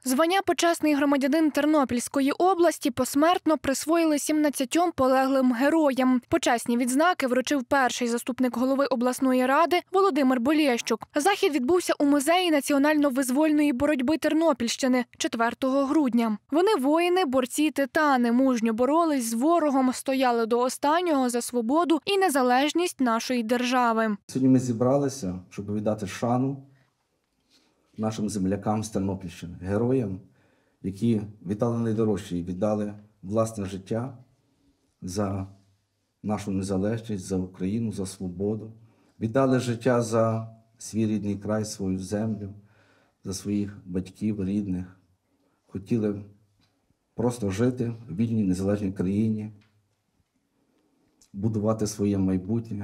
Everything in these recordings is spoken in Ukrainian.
Звання «Почесний громадянин Тернопільської області» посмертно присвоїли 17 полеглим героям. Почесні відзнаки вручив перший заступник голови обласної ради Володимир Болєщук. Захід відбувся у Музеї національно-визвольної боротьби Тернопільщини 4 грудня. Вони воїни, борці, титани, мужньо боролись з ворогом, стояли до останнього за свободу і незалежність нашої держави. Сьогодні ми зібралися, щоб віддати шану нашим землякам з Тернопільщини, героям, які віддали найдорожче і віддали власне життя за нашу незалежність, за Україну, за свободу. Віддали життя за свій рідний край, свою землю, за своїх батьків, рідних. Хотіли просто жити в вільній, незалежній країні, будувати своє майбутнє,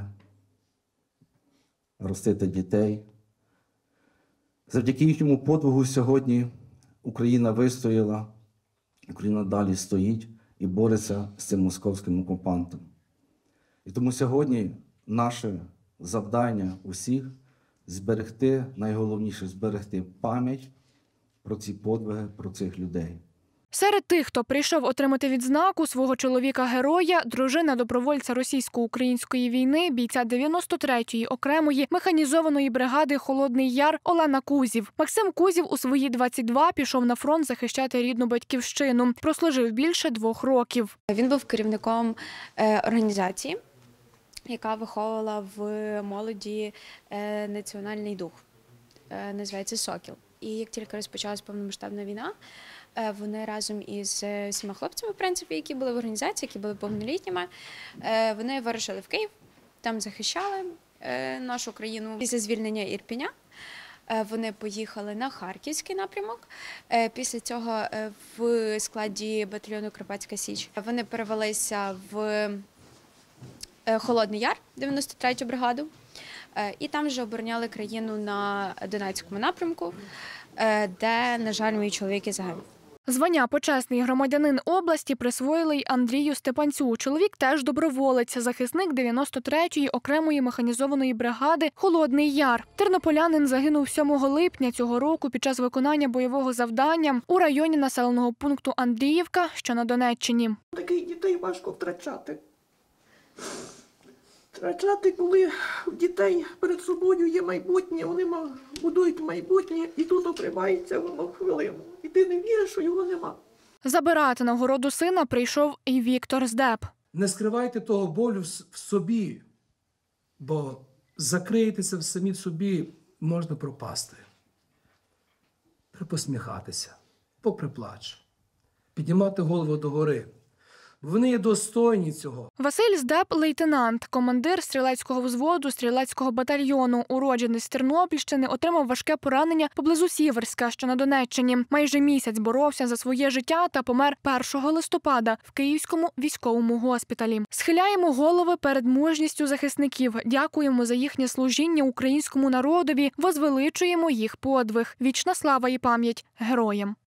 ростити дітей. Завдяки їхньому подвигу сьогодні Україна вистояла, Україна далі стоїть і бореться з цим московським окупантом. І тому сьогодні наше завдання усіх – зберегти, найголовніше – зберегти пам'ять про ці подвиги, про цих людей. Серед тих, хто прийшов отримати відзнаку свого чоловіка-героя, дружина добровольця російсько-української війни, бійця 93-ї окремої механізованої бригади «Холодний Яр» Олена Кузів. Максим Кузів у свої 22 пішов на фронт захищати рідну батьківщину. Прослужив більше 2 років. Він був керівником організації, яка виховувала в молоді національний дух. Називається «Сокіл». І як тільки розпочалась повномасштабна війна, вони разом із всіма хлопцями, в принципі, які були в організації, які були повнолітніми, вони вирушили в Київ, там захищали нашу країну. Після звільнення Ірпеня вони поїхали на Харківський напрямок. Після цього в складі батальйону «Карпатська Січ» вони перевелися в Холодний Яр, 93-ю бригаду. І там вже обороняли країну на Донецькому напрямку, де, на жаль, мій чоловік і загинув. Звання «Почесний громадянин області» присвоїли й Андрію Степанцю. Чоловік теж доброволець, захисник 93-ї окремої механізованої бригади «Холодний Яр». Тернополянин загинув 7 липня цього року під час виконання бойового завдання у районі населеного пункту Андріївка, що на Донеччині. Таких дітей важко втрачати. Втрачати, коли в дітей перед собою є майбутнє, вони будують майбутнє, і тут обривається воно хвилину. І ти не віриш, що його нема. Забирати нагороду сина прийшов і Віктор Здеб. Не скривайте того болю в собі, бо закриєтеся в самі собі, можна пропасти. Припосміхатися, попри плач, піднімати голову догори. Вони є достойні цього. Василь Здеб – лейтенант, командир стрілецького взводу стрілецького батальйону. Уродженець з Тернопільщини, отримав важке поранення поблизу Сіверська, що на Донеччині. Майже місяць боровся за своє життя та помер 1 листопада в Київському військовому госпіталі. Схиляємо голови перед мужністю захисників, дякуємо за їхнє служіння українському народові, возвеличуємо їх подвиг. Вічна слава і пам'ять героям.